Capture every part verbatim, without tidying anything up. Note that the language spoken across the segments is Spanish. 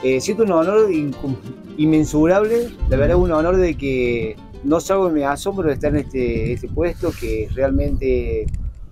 Eh, siento un honor inmensurable, la verdad un honor de que no salgo de mi asombro de estar en este, este puesto, que realmente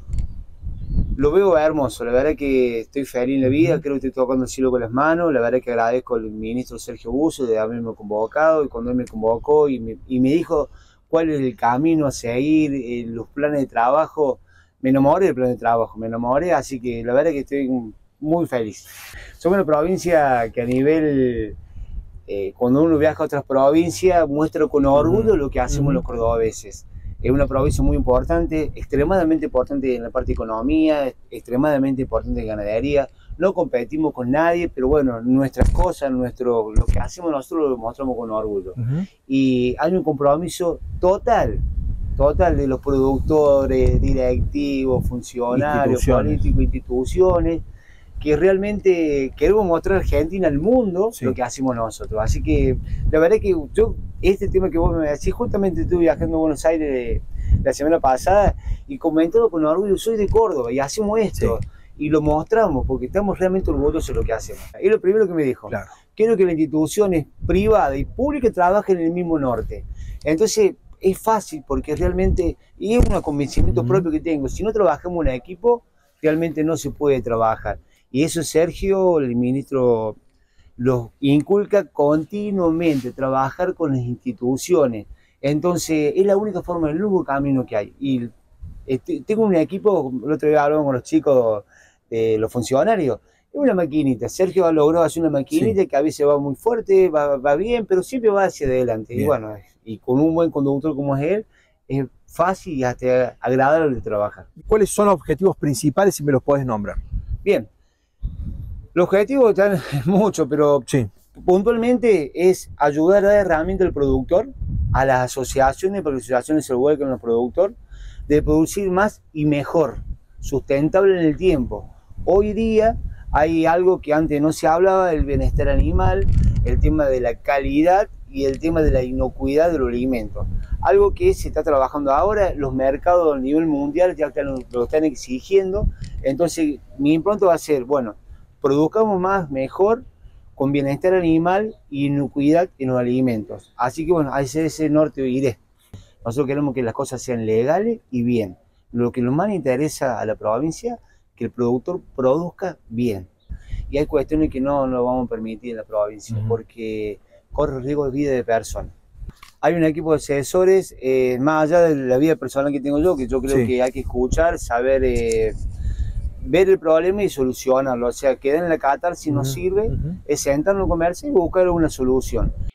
lo veo hermoso. La verdad que estoy feliz en la vida, creo que estoy tocando el cielo con las manos. La verdad que agradezco al ministro Sergio Busso de haberme convocado, y cuando él me convocó y me, y me dijo cuál es el camino a seguir, eh, los planes de trabajo, me enamoré del plan de trabajo, me enamoré, así que la verdad que estoy muy feliz. Somos una provincia que a nivel, eh, cuando uno viaja a otras provincias, muestra con orgullo lo que hacemos uh-huh. los cordobeses. Es una provincia muy importante, extremadamente importante en la parte de economía, extremadamente importante en ganadería. No competimos con nadie, pero bueno, nuestras cosas, nuestro, lo que hacemos nosotros lo mostramos con orgullo. Uh-huh. Y hay un compromiso total, total de los productores, directivos, funcionarios, políticos, instituciones, que realmente queremos mostrar a Argentina al mundo sí. lo que hacemos nosotros. Así que la verdad que yo, este tema que vos me decís, justamente estuve viajando a Buenos Aires la semana pasada y comentando con orgullo, soy de Córdoba y hacemos esto. Sí. Y lo mostramos porque estamos realmente orgullosos de lo que hacemos. Es lo primero que me dijo. Claro. Quiero que las instituciones privadas y públicas trabajen en el mismo norte. Entonces es fácil porque realmente, y es un convencimiento uh-huh. propio que tengo, si no trabajamos en equipo, realmente no se puede trabajar. Y eso Sergio, el ministro, los inculca continuamente, trabajar con las instituciones. Entonces, es la única forma, el único camino que hay. Y este, tengo un equipo, el otro día hablamos con los chicos, de los funcionarios, es una maquinita. Sergio logró hacer una maquinita sí. que a veces va muy fuerte, va, va bien, pero siempre va hacia adelante. Bien. Y bueno, y con un buen conductor como es él, es fácil y hasta agradable de trabajar. ¿Cuáles son los objetivos principales, si me los puedes nombrar? Bien. Los objetivos están muchos, pero sí. puntualmente es ayudar a dar herramientas al productor, a las asociaciones, porque las asociaciones se vuelcan a los productores, de producir más y mejor, sustentable en el tiempo. Hoy día hay algo que antes no se hablaba, el bienestar animal, el tema de la calidad y el tema de la inocuidad de los alimentos. Algo que se está trabajando ahora, los mercados a nivel mundial ya lo, lo están exigiendo, entonces mi impronta va a ser, bueno, produzcamos más, mejor, con bienestar animal y inocuidad en los alimentos. Así que bueno, a ese, ese norte iré. Nosotros queremos que las cosas sean legales y bien. Lo que más interesa a la provincia, que el productor produzca bien. Y hay cuestiones que no lo vamos a permitir en la provincia, uh-huh. porque corre riesgo de vida de personas. Hay un equipo de asesores, eh, más allá de la vida personal que tengo yo, que yo creo sí. que hay que escuchar, saber... Eh, ver el problema y solucionarlo, o sea, quedar en la catarsis si uh-huh, no sirve, uh-huh. es sentarnos a conversar y buscar una solución.